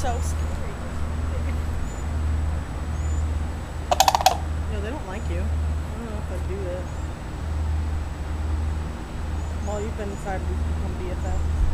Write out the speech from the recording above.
so scary. They don't like you. I don't know if I'd do that. While you've been inside, we've become BFFs.